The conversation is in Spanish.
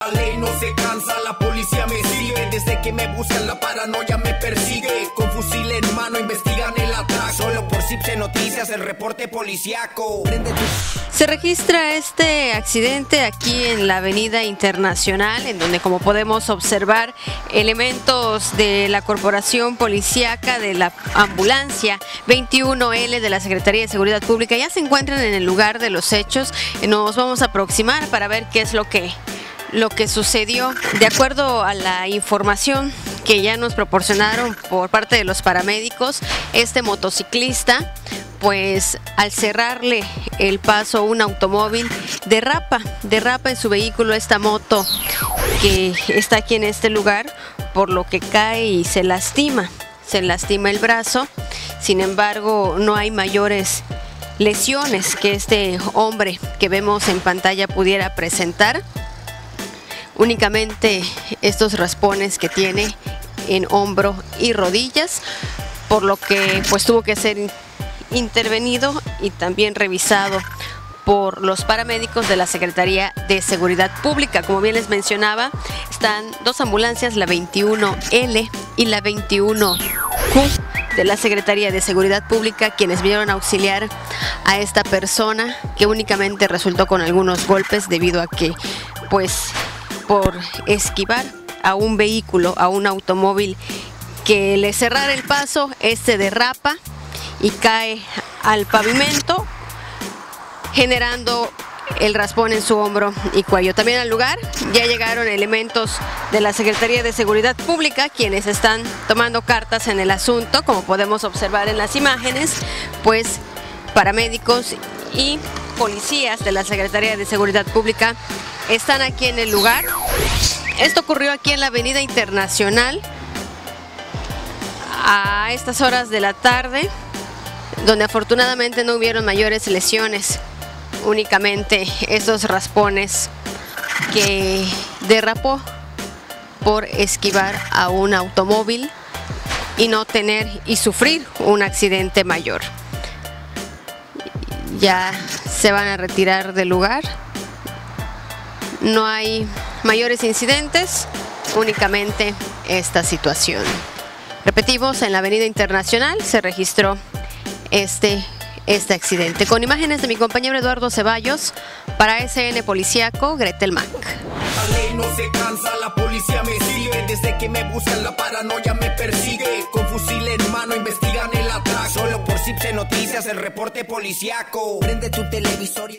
La ley no se cansa, la policía me sigue. Desde que me buscan la paranoia me persigue. Con fusil en mano investigan el ataque. Solo por CIPSE Noticias el reporte policiaco. Se registra este accidente aquí en la Avenida Internacional, en donde, como podemos observar, elementos de la Corporación Policíaca de la Ambulancia 21L de la Secretaría de Seguridad Pública ya se encuentran en el lugar de los hechos. Nos vamos a aproximar para ver qué es lo que sucedió. De acuerdo a la información que ya nos proporcionaron por parte de los paramédicos, este motociclista, pues al cerrarle el paso a un automóvil, derrapa en su vehículo esta moto que está aquí en este lugar, por lo que cae y se lastima el brazo. Sin embargo, no hay mayores lesiones que este hombre que vemos en pantalla pudiera presentar. Únicamente estos raspones que tiene en hombro y rodillas, por lo que pues tuvo que ser intervenido y también revisado por los paramédicos de la Secretaría de Seguridad Pública. Como bien les mencionaba, están dos ambulancias, la 21L y la 21Q de la Secretaría de Seguridad Pública, quienes vinieron a auxiliar a esta persona que únicamente resultó con algunos golpes debido a que, pues, por esquivar a un vehículo, a un automóvil que le cerrara el paso, este derrapa y cae al pavimento, generando el raspón en su hombro y cuello. También al lugar ya llegaron elementos de la Secretaría de Seguridad Pública, quienes están tomando cartas en el asunto. Como podemos observar en las imágenes, pues paramédicos y policías de la Secretaría de Seguridad Pública están aquí en el lugar. Esto ocurrió aquí en la Avenida Internacional a estas horas de la tarde, donde afortunadamente no hubieron mayores lesiones, únicamente esos raspones que derrapó por esquivar a un automóvil y no tener y sufrir un accidente mayor. Ya se van a retirar del lugar. No hay mayores incidentes, únicamente esta situación. Repetimos, en la Avenida Internacional se registró este accidente. Con imágenes de mi compañero Eduardo Ceballos, para SN Policiaco, Gretel Mac. La ley no se cansa, la policía me sigue. Desde que me buscan la paranoia me persigue. Con fusil en mano investigan el ataque. Solo por CIPSE Noticias el reporte policiaco. Prende tu televisor y